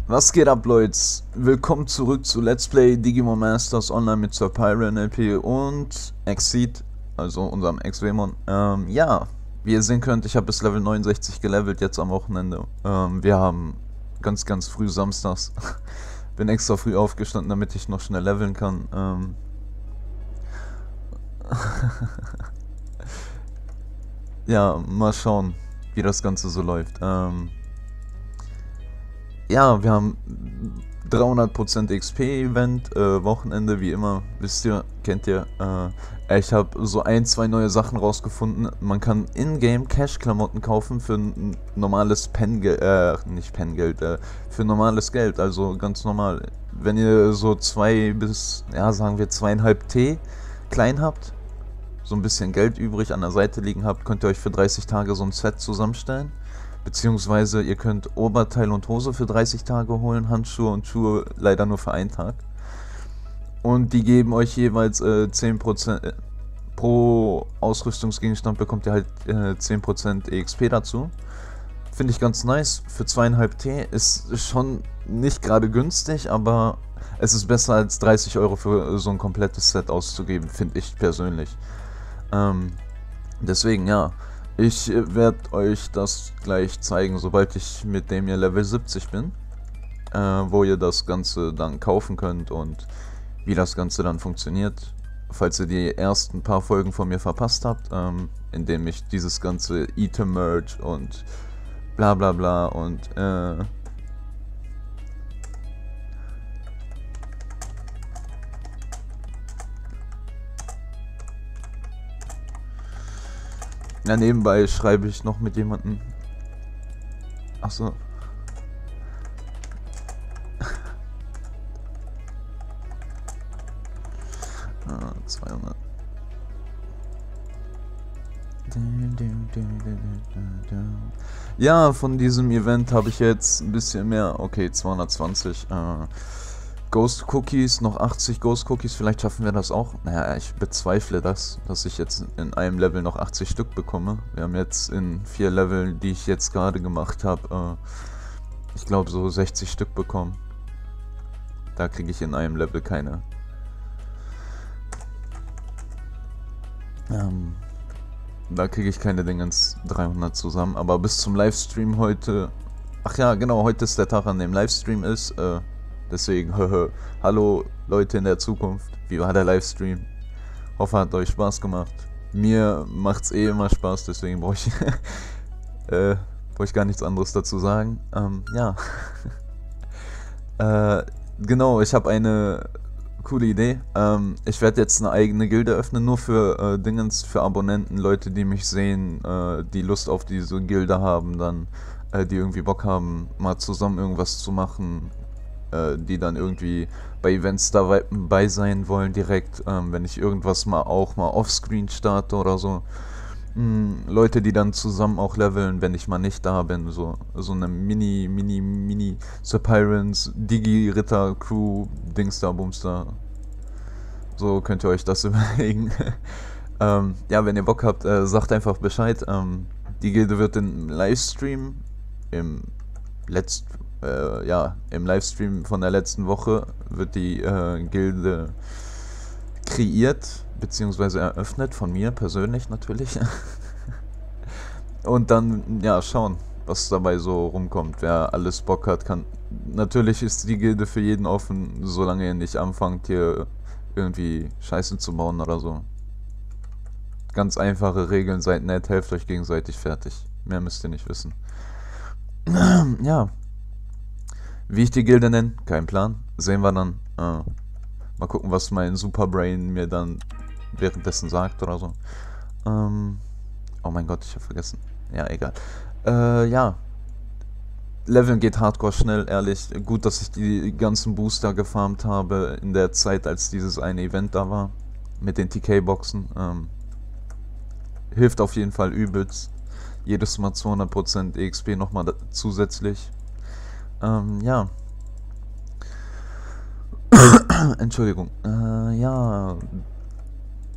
Was geht ab, Leute? Willkommen zurück zu Let's Play Digimon Masters Online mit Sir Pyron LP und Exceed, also unserem Ex-Wemon. Ja, wie ihr sehen könnt, ich habe bis Level 69 gelevelt, jetzt am Wochenende. Wir haben ganz früh samstags. Bin extra früh aufgestanden, damit ich noch schnell leveln kann. Ja, mal schauen, wie das Ganze so läuft. Ja, wir haben 300% XP-Event, Wochenende wie immer, wisst ihr, kennt ihr. Ich habe so zwei neue Sachen rausgefunden. Man kann in-game Cash-Klamotten kaufen für normales Pengeld, nicht Pengeld, für normales Geld, also ganz normal. Wenn ihr so 2 bis, ja, sagen wir 2,5 T klein habt, so ein bisschen Geld übrig an der Seite liegen habt, könnt ihr euch für 30 Tage so ein Set zusammenstellen. Beziehungsweise ihr könnt Oberteil und Hose für 30 Tage holen, Handschuhe und Schuhe leider nur für einen Tag. Und die geben euch jeweils 10%, pro Ausrüstungsgegenstand bekommt ihr halt 10% EXP dazu. Finde ich ganz nice. Für 2,5 T ist schon nicht gerade günstig, aber es ist besser als 30 Euro für so ein komplettes Set auszugeben, finde ich persönlich. Deswegen ja. Ich werde euch das gleich zeigen, sobald ich mit dem hier Level 70 bin, wo ihr das Ganze dann kaufen könnt und wie das Ganze dann funktioniert. Falls ihr die ersten paar Folgen von mir verpasst habt, indem ich dieses ganze Item-Merge und bla bla bla und ja, nebenbei schreibe ich noch mit jemandem. Achso. 200. Ja, von diesem Event habe ich jetzt ein bisschen mehr. Okay, 220. Ghost Cookies, noch 80 Ghost Cookies, vielleicht schaffen wir das auch. Naja, ich bezweifle das, dass ich jetzt in einem Level noch 80 Stück bekomme. Wir haben jetzt in 4 Leveln, die ich jetzt gerade gemacht habe, ich glaube so 60 Stück bekommen. Da kriege ich in einem Level keine. Da kriege ich keine Dingens 300 zusammen, aber bis zum Livestream heute. Ach ja, genau, heute ist der Tag, an dem Livestream ist. Deswegen, hallo Leute in der Zukunft, wie war der Livestream? Hoffe, hat euch Spaß gemacht. Mir macht's eh immer Spaß, deswegen brauche ich gar nichts anderes dazu sagen. Ja. Genau, ich habe eine coole Idee. Ich werde jetzt eine eigene Gilde öffnen, nur für Dingens, für Abonnenten, Leute, die mich sehen, die Lust auf diese Gilde haben, dann, die irgendwie Bock haben, mal zusammen irgendwas zu machen, die dann irgendwie bei Events dabei sein wollen direkt, wenn ich irgendwas mal offscreen starte oder so. Leute, die dann zusammen auch leveln, wenn ich mal nicht da bin, so eine Mini Sir Pyrons Digi-Ritter Crew Dings da Bums da. So könnt ihr euch das überlegen. Ja, wenn ihr Bock habt, sagt einfach Bescheid. Die Gilde wird im Livestream im Livestream von der letzten Woche wird die Gilde kreiert, beziehungsweise eröffnet, von mir persönlich natürlich. Und dann, ja, schauen, was dabei so rumkommt. Wer alles Bock hat, kann. Natürlich ist die Gilde für jeden offen, solange ihr nicht anfangt, hier irgendwie Scheiße zu bauen oder so. Ganz einfache Regeln, seid nett, helft euch gegenseitig, fertig. Mehr müsst ihr nicht wissen. Ja. Wie ich die Gilde nenne, kein Plan. Sehen wir dann. Mal gucken, was mein Superbrain mir dann währenddessen sagt oder so. Oh mein Gott, ich habe vergessen. Ja, egal. Ja. Leveln geht hardcore schnell, ehrlich. Gut, dass ich die ganzen Booster gefarmt habe in der Zeit, als dieses eine Event da war. Mit den TK-Boxen. Hilft auf jeden Fall übelst. Jedes Mal 200% EXP nochmal zusätzlich. Ja. Entschuldigung. Ja.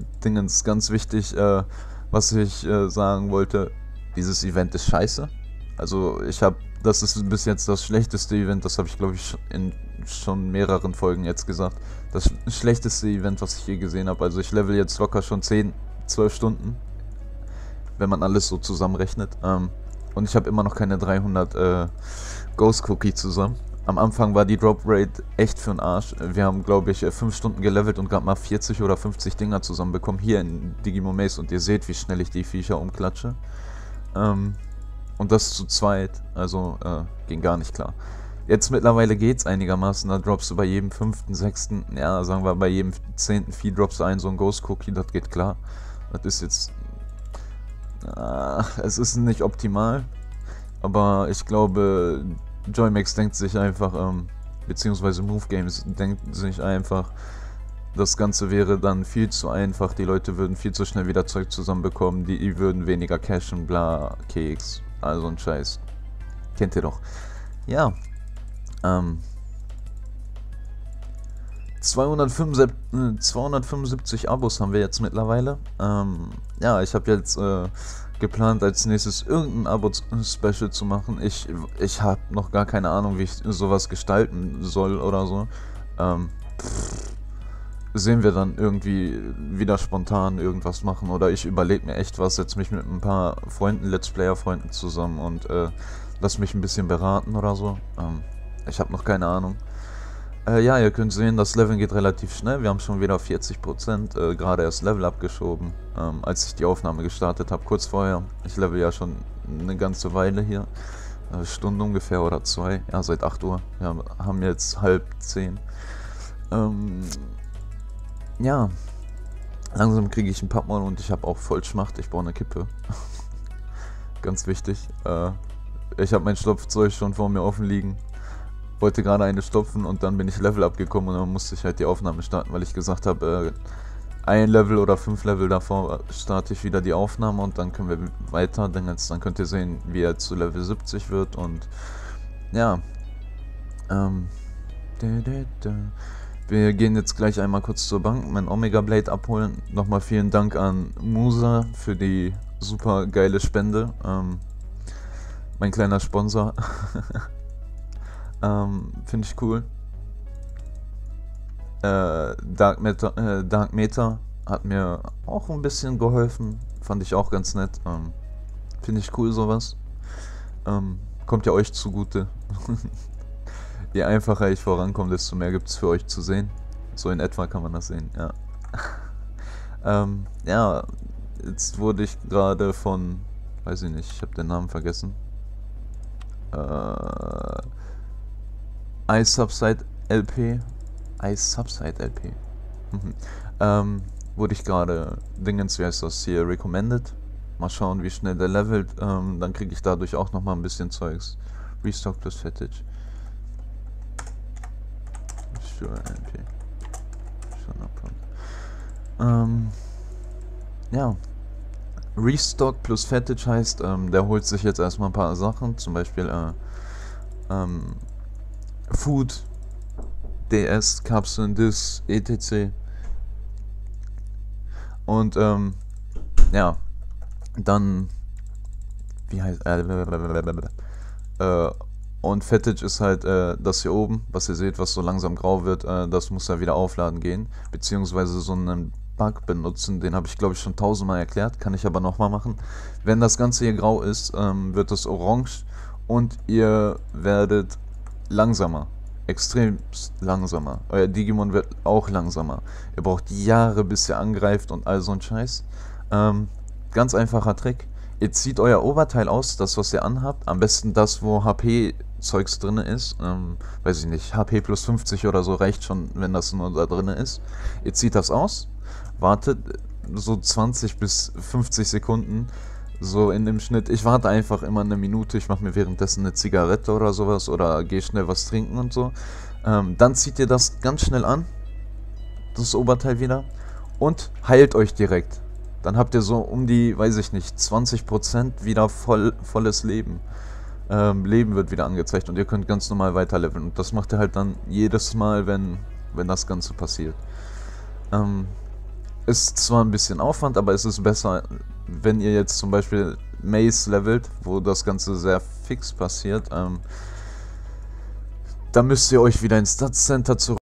Dingens, ganz wichtig, was ich sagen wollte. Dieses Event ist scheiße. Also das ist bis jetzt das schlechteste Event, das habe ich glaube ich in schon mehreren Folgen jetzt gesagt. Das schlechteste Event, was ich je gesehen habe. Also ich level jetzt locker schon 10, 12 Stunden, wenn man alles so zusammenrechnet. Und ich habe immer noch keine 300 Ghost Cookie zusammen. Am Anfang war die Drop Rate echt für den Arsch. Wir haben, glaube ich, 5 Stunden gelevelt und gerade mal 40 oder 50 Dinger zusammenbekommen hier in Digimon Maze. Und ihr seht, wie schnell ich die Viecher umklatsche. Und das zu zweit, also ging gar nicht klar. Jetzt mittlerweile geht's einigermaßen, da droppst du bei jedem 5., 6., ja, sagen wir bei jedem 10. Vieh droppst du so ein Ghost Cookie, das geht klar. Das ist jetzt, es ist nicht optimal, aber ich glaube, Joymax denkt sich einfach, beziehungsweise Move Games denkt sich einfach, das Ganze wäre dann viel zu einfach, die Leute würden viel zu schnell wieder Zeug zusammenbekommen, die würden weniger cashen, bla, Keks, also ein Scheiß. Kennt ihr doch. Ja. 275 Abos haben wir jetzt mittlerweile. Ja, ich habe jetzt geplant, als nächstes irgendein Abo-Special zu machen. Ich habe noch gar keine Ahnung, wie ich sowas gestalten soll oder so. Sehen wir dann irgendwie wieder spontan irgendwas machen oder ich überlege mir echt was, setze mich mit ein paar Freunden, Let's Player-Freunden zusammen und lass mich ein bisschen beraten oder so. Ich habe noch keine Ahnung. Ja, ihr könnt sehen, das Leveln geht relativ schnell. Wir haben schon wieder 40%, gerade erst Level abgeschoben, als ich die Aufnahme gestartet habe, kurz vorher. Ich level ja schon eine ganze Weile hier, Stunde ungefähr oder 2, ja, seit 8 Uhr. Wir haben jetzt 9:30. Ja, langsam kriege ich ein Pappmaul und ich habe auch voll Schmacht, ich brauche eine Kippe. Ganz wichtig. Ich habe mein Stopfzeug schon vor mir offen liegen. Wollte gerade eine stopfen und dann bin ich Level abgekommen und dann musste ich halt die Aufnahme starten, weil ich gesagt habe, ein Level oder 5 Level davor starte ich wieder die Aufnahme und dann können wir weiter, denn jetzt, dann könnt ihr sehen, wie er zu Level 70 wird und ja, wir gehen jetzt gleich einmal kurz zur Bank, mein Omega Blade abholen. Nochmal vielen Dank an Musa für die super geile Spende, mein kleiner Sponsor. Finde ich cool. Dark Meter hat mir auch ein bisschen geholfen. Fand ich auch ganz nett. Finde ich cool sowas. Kommt ja euch zugute. Je einfacher ich vorankomme, desto mehr gibt es für euch zu sehen. So in etwa kann man das sehen, ja. Ja, jetzt wurde ich gerade von, weiß ich nicht, ich habe den Namen vergessen. iSubside LP. Wurde ich gerade Dingens, wie heißt das hier, recommended. Mal schauen, wie schnell der levelt. Dann kriege ich dadurch auch nochmal ein bisschen Zeugs. Restock plus Fettage. Sure, LP. Ja. Restock plus Fettage heißt, der holt sich jetzt erstmal ein paar Sachen, zum Beispiel Food, DS, Kapseln, Dis, etc. Und ja, dann wie heißt und Fettage ist halt das hier oben, was ihr seht, was so langsam grau wird, das muss ja wieder aufladen gehen, beziehungsweise so einen Bug benutzen, den habe ich glaube ich schon 1000-mal erklärt, kann ich aber nochmal machen. Wenn das Ganze hier grau ist, wird es orange und ihr werdet langsamer, extrem langsamer. Euer Digimon wird auch langsamer. Ihr braucht Jahre, bis ihr angreift und all so ein Scheiß. Ganz einfacher Trick. Ihr zieht euer Oberteil aus, das was ihr anhabt. Am besten das, wo HP-Zeugs drin ist. Weiß ich nicht, HP plus 50 oder so reicht schon, wenn das nur da drin ist. Ihr zieht das aus, wartet so 20 bis 50 Sekunden. So in dem Schnitt, ich warte einfach immer eine Minute, ich mache mir währenddessen eine Zigarette oder sowas oder gehe schnell was trinken und so. Dann zieht ihr das ganz schnell an, das Oberteil wieder, und heilt euch direkt. Dann habt ihr so um die, weiß ich nicht, 20% wieder volles Leben. Leben wird wieder angezeigt und ihr könnt ganz normal weiterleveln. Und das macht ihr halt dann jedes Mal, wenn das Ganze passiert. Ist zwar ein bisschen Aufwand, aber es ist besser, wenn ihr jetzt zum Beispiel Maze levelt, wo das Ganze sehr fix passiert. Dann müsst ihr euch wieder ins Stats Center zurück.